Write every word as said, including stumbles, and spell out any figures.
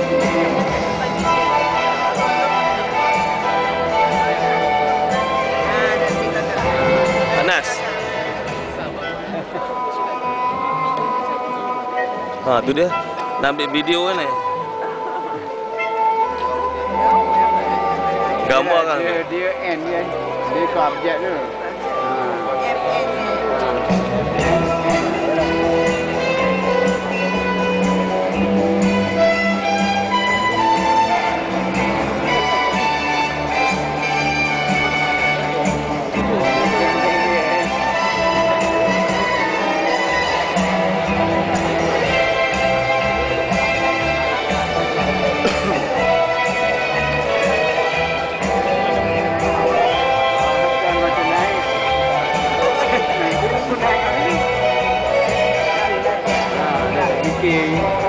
Panas. Ha, tu dia. Nak ambil video kan ni. Gambar kan. Dia dia N dia. Dia ke objek tu. Okay.